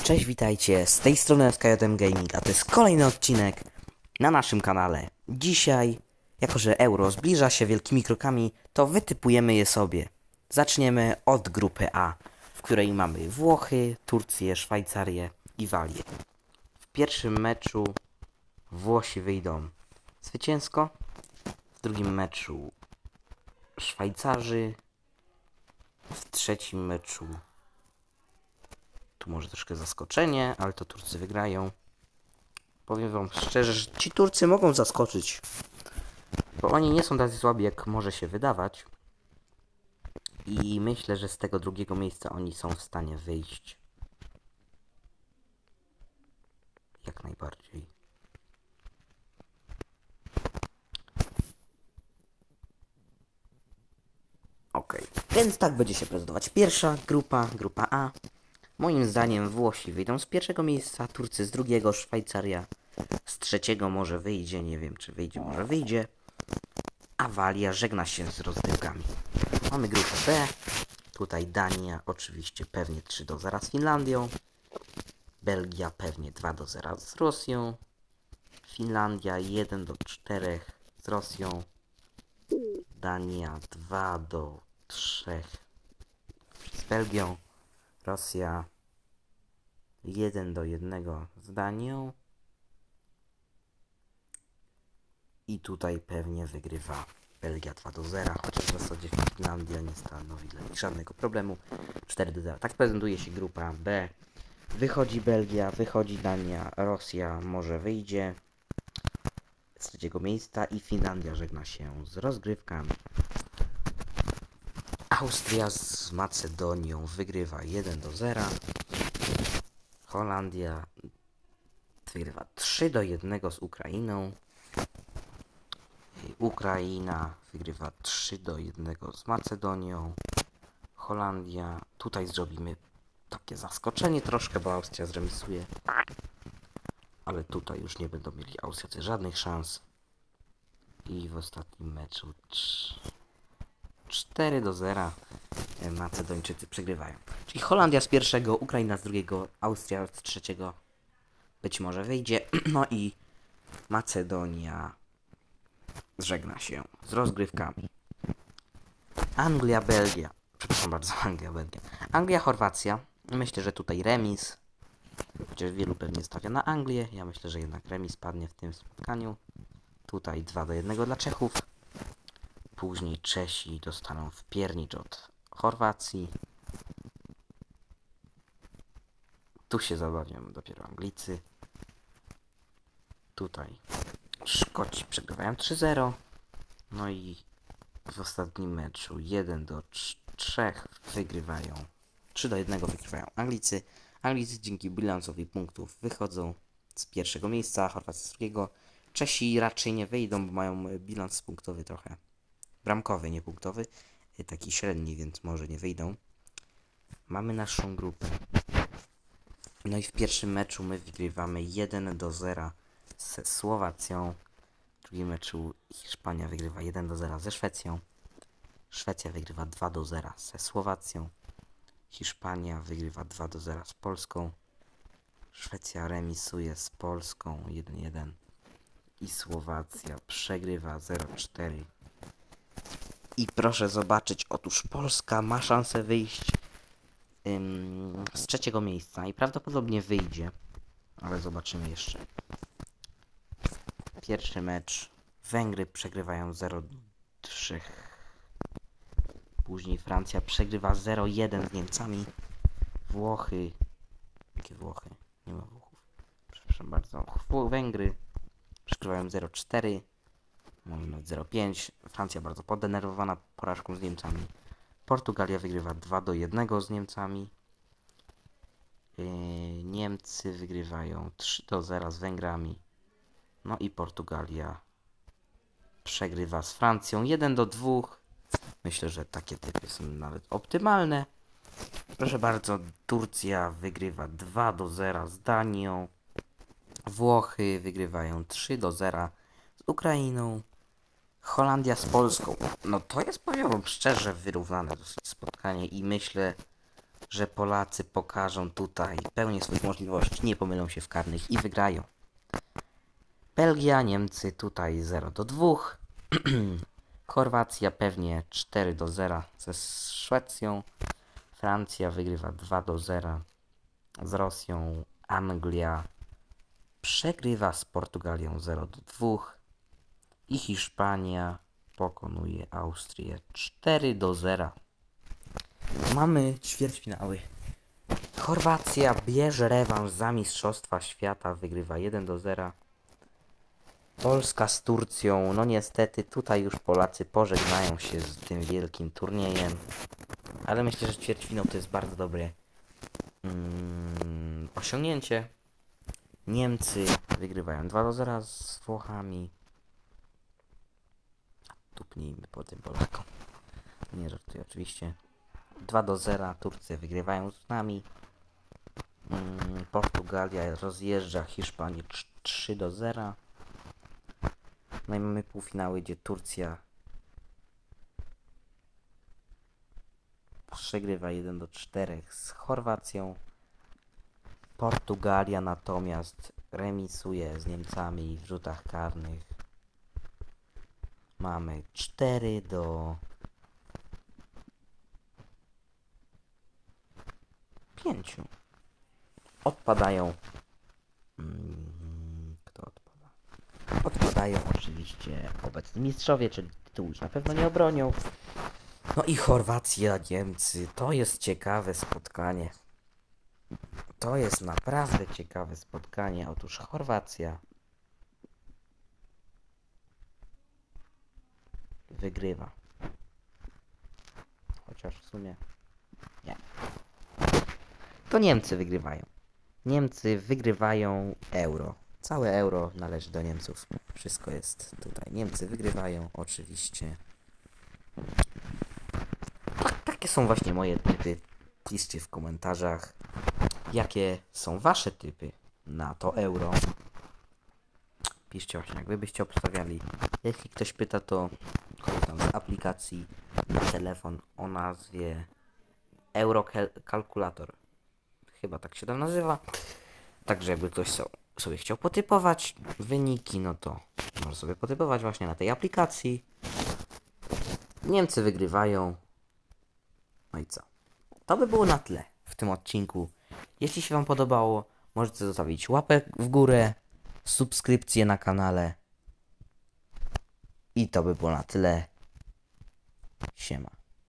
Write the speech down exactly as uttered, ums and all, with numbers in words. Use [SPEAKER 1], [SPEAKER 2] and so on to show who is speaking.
[SPEAKER 1] Cześć, witajcie, z tej strony S K J M Gaming, a to jest kolejny odcinek na naszym kanale. Dzisiaj, jako że euro zbliża się wielkimi krokami, to wytypujemy je sobie. Zaczniemy od grupy A, w której mamy Włochy, Turcję, Szwajcarię i Walię. W pierwszym meczu Włosi wyjdą zwycięsko, w drugim meczu Szwajcarzy, w trzecim meczu tu może troszkę zaskoczenie, ale to Turcy wygrają. Powiem wam szczerze, że ci Turcy mogą zaskoczyć, bo oni nie są tacy słabi, jak może się wydawać. I myślę, że z tego drugiego miejsca oni są w stanie wyjść. Jak najbardziej. Ok, więc tak będzie się prezentować pierwsza grupa, grupa A. Moim zdaniem Włosi wyjdą z pierwszego miejsca, Turcy z drugiego, Szwajcaria z trzeciego może wyjdzie, nie wiem czy wyjdzie, może wyjdzie. A Walia żegna się z rozgrywkami. Mamy grupę B. Tutaj Dania oczywiście pewnie trzy do zera z Finlandią. Belgia pewnie dwa do zera z Rosją. Finlandia jeden do czterech z Rosją. Dania dwa do trzech z Belgią. Rosja jeden do jednego z Danią. I tutaj pewnie wygrywa Belgia dwa do zera, chociaż w zasadzie Finlandia nie stanowi dla nich żadnego problemu. cztery do zera. Tak prezentuje się grupa B. Wychodzi Belgia, wychodzi Dania, Rosja może wyjdzie z trzeciego miejsca i Finlandia żegna się z rozgrywkami. Austria z Macedonią wygrywa jeden do zera. Holandia wygrywa trzy do jednego z Ukrainą. Ukraina wygrywa trzy do jednego z Macedonią. Holandia. Tutaj zrobimy takie zaskoczenie troszkę, bo Austria zremisuje. Ale tutaj już nie będą mieli Austriacy żadnych szans. I w ostatnim meczu cztery do zera Macedończycy przegrywają. Czyli Holandia z pierwszego, Ukraina z drugiego, Austria z trzeciego być może wyjdzie. No i Macedonia żegna się z rozgrywkami. Anglia, Belgia. Przepraszam bardzo, Anglia, Belgia. Anglia, Chorwacja. Myślę, że tutaj remis. Chociaż wielu pewnie stawia na Anglię. Ja myślę, że jednak remis padnie w tym spotkaniu. Tutaj dwa do jednego dla Czechów. Później Czesi dostaną wpiernicz od Chorwacji. Tu się zabawią dopiero Anglicy. Tutaj Szkoci przegrywają trzy zero. No i w ostatnim meczu jeden do trzech wygrywają. trzy do jednego wygrywają Anglicy. Anglicy dzięki bilansowi punktów wychodzą z pierwszego miejsca, Chorwacja z drugiego. Czesi raczej nie wyjdą, bo mają bilans punktowy trochę bramkowy, nie punktowy. Taki średni, więc może nie wyjdą. Mamy naszą grupę. No i w pierwszym meczu my wygrywamy jeden do zera ze Słowacją. W drugim meczu Hiszpania wygrywa jeden do zera ze Szwecją. Szwecja wygrywa dwa do zera ze Słowacją. Hiszpania wygrywa dwa do zera z Polską. Szwecja remisuje z Polską jeden jeden. I Słowacja przegrywa zero cztery. I proszę zobaczyć, otóż Polska ma szansę wyjść ym, z trzeciego miejsca i prawdopodobnie wyjdzie. Ale zobaczymy jeszcze. Pierwszy mecz. Węgry przegrywają zero trzy. Później Francja przegrywa zero jeden z Niemcami. Włochy. Jakie Włochy? Nie ma Włochów. Przepraszam bardzo. Węgry przegrywają zero cztery. Może nawet zero pięć. Francja bardzo podenerwowana porażką z Niemcami. Portugalia wygrywa dwa do jednego z Niemcami. Yy, Niemcy wygrywają trzy do zera z Węgrami. No i Portugalia przegrywa z Francją jeden do dwóch. Myślę, że takie typy są nawet optymalne. Proszę bardzo, Turcja wygrywa dwa do zera z Danią. Włochy wygrywają trzy do zera z Ukrainą. Holandia z Polską. No to jest, powiem wam szczerze, wyrównane dosyć spotkanie i myślę, że Polacy pokażą tutaj pełnię swoich możliwości, nie pomylą się w karnych i wygrają. Belgia, Niemcy tutaj zero do dwóch. Chorwacja pewnie cztery do zera ze Szwecją. Francja wygrywa dwa do zera z Rosją. Anglia przegrywa z Portugalią zero do dwóch. I Hiszpania pokonuje Austrię cztery do zera. Mamy ćwierćfinały. Chorwacja bierze rewanż za Mistrzostwa Świata, wygrywa jeden do zera. Polska z Turcją, no niestety tutaj już Polacy pożegnają się z tym wielkim turniejem. Ale myślę, że ćwierćfinał to jest bardzo dobre mm, osiągnięcie. Niemcy wygrywają dwa do zera z Włochami. Tupnijmy po tym Polakom. Nie żartuję oczywiście. dwa do zera Turcy wygrywają z nami. Mm, Portugalia rozjeżdża Hiszpanię trzy do zera. No i mamy półfinały, gdzie Turcja przegrywa jeden do czterech z Chorwacją. Portugalia natomiast remisuje z Niemcami w rzutach karnych. Mamy cztery do pięciu. Odpadają. Hmm, kto odpada? Odpadają oczywiście obecni mistrzowie, czyli tytułu już na pewno nie obronią. No i Chorwacja, Niemcy. To jest ciekawe spotkanie. To jest naprawdę ciekawe spotkanie. Otóż Chorwacja wygrywa. Chociaż w sumie nie. To Niemcy wygrywają. Niemcy wygrywają euro. Całe euro należy do Niemców. Wszystko jest tutaj. Niemcy wygrywają oczywiście. Tak, takie są właśnie moje typy. Piszcie w komentarzach, jakie są wasze typy na to euro. Piszcie właśnie, jak wy byście obstawiali. Jeśli ktoś pyta, to korzystam z aplikacji na telefon o nazwie Eurokalkulator. Chyba tak się tam nazywa. Także jakby ktoś so, sobie chciał potypować wyniki, no to może sobie potypować właśnie na tej aplikacji. Niemcy wygrywają. No i co? To by było na tyle w tym odcinku. Jeśli się wam podobało, możecie zostawić łapę w górę, subskrypcję na kanale. I to by było na tyle. Siema.